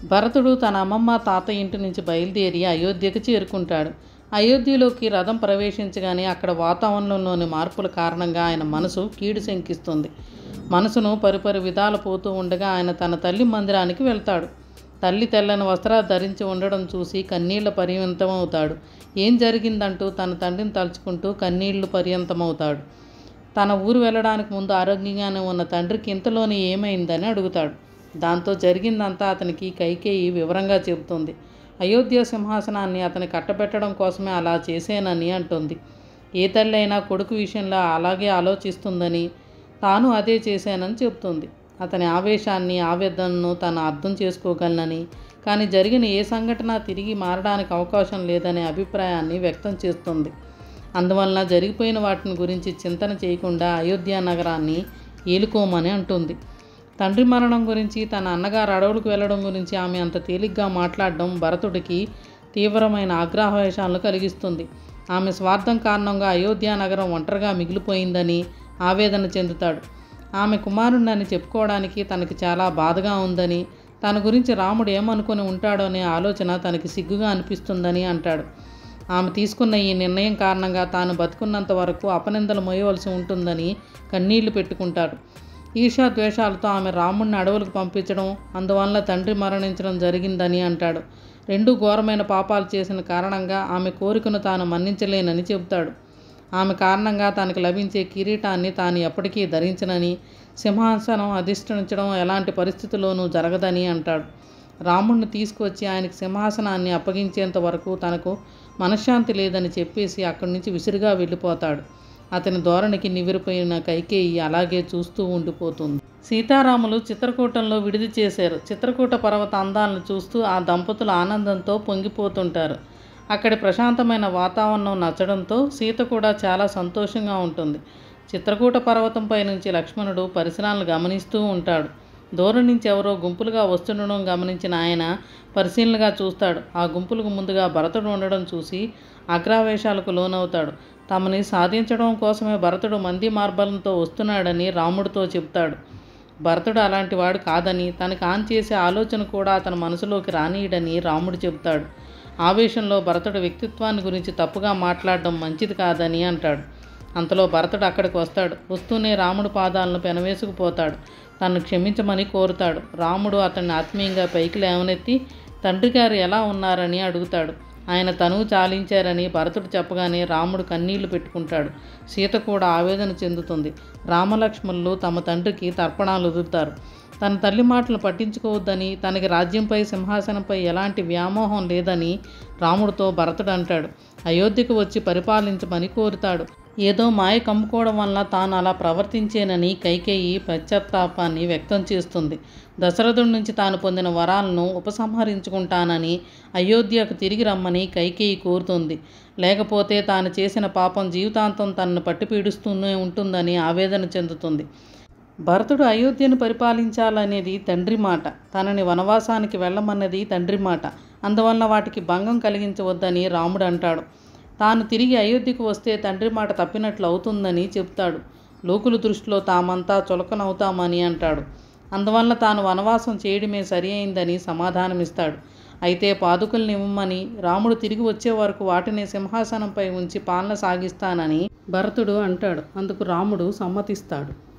భరతుడు తన అమ్మమ్మ తాత ఇంటి నుంచి బయలుదేరి అయోధ్యకు చేరుకుంటాడు. అయోధ్యలోకి రథం ప్రవేశించగానే అక్కడ వాతావరణంలోని మార్పుల కారణంగా ఆయన మనసు కీడు శంకిస్తుంది. మనసును పరిపరి విధాలు పోతూ ఉండగా ఆయన తన తల్లి మందిరానికి వెళ్తాడు. తల్లి తెల్లని వస్త్రాలు ధరించి ఉండడం చూసి కన్నీళ్ల పర్యంతమవుతాడు. ఏం జరిగిందంటూ తన తండ్రిని తలుచుకుంటూ కన్నీళ్లు పర్యంతమవుతాడు. తన ఊరు వెళ్ళడానికి ముందు ఆరోగ్యంగానే ఉన్న తండ్రికి ఇంతలోనే ఏమైందని అడుగుతాడు. దాంతో జరిగిందంతా అతనికి కైకేయి వివరంగా చెబుతుంది. అయోధ్య సింహాసనాన్ని అతని కట్టబెట్టడం కోసమే అలా చేశానని అంటుంది. ఏ తల్లి అయినా కొడుకు విషయంలో అలాగే ఆలోచిస్తుందని, తాను అదే చేశానని చెబుతుంది. అతని ఆవేశాన్ని, ఆవేదనను తాను అర్థం చేసుకోగలనని, కానీ జరిగిన ఏ సంఘటన తిరిగి మారడానికి అవకాశం లేదనే అభిప్రాయాన్ని వ్యక్తం చేస్తుంది. అందువలన జరిగిపోయిన వాటిని గురించి చింతన చేయకుండా అయోధ్య నగరాన్ని ఏలుకోమని అంటుంది. తండ్రి మరణం గురించి, తన అన్నగారు అడవులకు వెళ్ళడం గురించి ఆమె అంత తేలిగ్గా మాట్లాడడం భరతుడికి తీవ్రమైన ఆగ్రహవేశాలను కలిగిస్తుంది. ఆమె స్వార్థం కారణంగా అయోధ్య నగరం ఒంటరిగా మిగిలిపోయిందని ఆవేదన చెందుతాడు. ఆమె కుమారుణ్ణని చెప్పుకోవడానికి తనకి చాలా బాధగా ఉందని, తన గురించి రాముడు ఏమనుకుని ఉంటాడో అనే ఆలోచన తనకి సిగ్గుగా అనిపిస్తుందని అంటాడు. ఆమె తీసుకున్న ఈ నిర్ణయం కారణంగా తాను బతుకున్నంత వరకు అపనిందలు మోయవలసి ఉంటుందని కన్నీళ్లు పెట్టుకుంటాడు. ఈర్ష్యాద్వేషాలతో ఆమె రాముడిని అడవులకు పంపించడం, అందువల్ల తండ్రి మరణించడం జరిగిందని అంటాడు. రెండూ ఘోరమైన పాపాలు చేసిన కారణంగా ఆమె కోరికను తాను మన్నించలేనని చెబుతాడు. ఆమె కారణంగా తనకు లభించే కిరీటాన్ని తాను ఎప్పటికీ ధరించనని, సింహాసనం అధిష్ఠించడం ఎలాంటి పరిస్థితుల్లోనూ జరగదని అంటాడు. రాముడిని తీసుకువచ్చి ఆయనకి సింహాసనాన్ని అప్పగించేంత వరకు తనకు మనశ్శాంతి లేదని చెప్పేసి అక్కడి నుంచి విసురుగా వెళ్ళిపోతాడు. అతని ధోరణికి నివ్వెరపోయిన కైకేయి అలాగే చూస్తూ ఉండిపోతుంది. సీతారాములు చిత్రకూటంలో విడిది చేశారు. చిత్రకూట పర్వత అందాలను చూస్తూ ఆ దంపతులు ఆనందంతో పొంగిపోతుంటారు. అక్కడి ప్రశాంతమైన వాతావరణం నచ్చడంతో సీత కూడా చాలా సంతోషంగా ఉంటుంది. చిత్రకూట పర్వతంపై నుంచి లక్ష్మణుడు పరిసరాలను గమనిస్తూ ఉంటాడు. దూరం నుంచి ఎవరో గుంపులుగా వస్తుండడం గమనించిన ఆయన పరిశీలనగా చూస్తాడు. ఆ గుంపులకు ముందుగా భరతుడు ఉండడం చూసి అగ్రావేశాలకు లోనవుతాడు. తమని సాధించడం కోసమే భరతుడు మంది మార్బలంతో వస్తున్నాడని రాముడితో చెబుతాడు. భరతుడు అలాంటి వాడు కాదని, తనకు ఆన్ చేసే ఆలోచన కూడా అతని మనసులోకి రానీయడని రాముడు చెబుతాడు. ఆవేశంలో భరతుడి వ్యక్తిత్వాన్ని గురించి తప్పుగా మాట్లాడడం మంచిది కాదని అంటాడు. అంతలో భరతుడు అక్కడికి వస్తాడు. వస్తూనే రాముడు పాదాలను పెనవేసుకుపోతాడు. తనను క్షమించమని కోరుతాడు. రాముడు అతన్ని ఆత్మీయంగా పైకి లేవనెత్తి తండ్రి గారు ఎలా ఉన్నారని అడుగుతాడు. ఆయన తనువు చాలించారని భరతుడు చెప్పగానే రాముడు కన్నీళ్లు పెట్టుకుంటాడు. సీత కూడా ఆవేదన చెందుతుంది. రామలక్ష్మణులు తమ తండ్రికి తర్పణాలు వదులుతారు. తన తల్లి మాటలు పట్టించుకోవద్దని, తనకి రాజ్యంపై, సింహాసనంపై ఎలాంటి వ్యామోహం లేదని రాముడితో భరతుడు అంటాడు. అయోధ్యకు వచ్చి పరిపాలించమని కోరుతాడు. ఏదో మాయ కమ్ముకోవడం వల్ల తాను అలా ప్రవర్తించేనని కైకేయి పశ్చాత్తాపాన్ని వ్యక్తం చేస్తుంది. దశరథుడి నుంచి తాను పొందిన వరాలను ఉపసంహరించుకుంటానని, అయోధ్యకు తిరిగి రమ్మని కైకేయి కోరుతుంది. లేకపోతే తాను చేసిన పాపం జీవితాంతం తనను పట్టిపీడుస్తూనే ఉంటుందని ఆవేదన చెందుతుంది. భరతుడు అయోధ్యను పరిపాలించాలనేది తండ్రి మాట, తనని వనవాసానికి వెళ్ళమన్నది తండ్రి మాట. అందువల్ల వాటికి భంగం కలిగించవద్దని రాముడు అంటాడు. తాను తిరిగి అయోధ్యకు వస్తే తండ్రి మాట తప్పినట్లు అవుతుందని చెప్తాడు. లోకుల దృష్టిలో తామంతా చులకనవుతామని అంటాడు. అందువల్ల తాను వనవాసం చేయడమే సరి అయిందని సమాధానమిస్తాడు. అయితే పాదుకల్ని ఇవ్వమని, రాముడు తిరిగి వచ్చే వరకు వాటిని సింహాసనంపై ఉంచి పాలన సాగిస్తానని భరతుడు అంటాడు. అందుకు రాముడు సమ్మతిస్తాడు.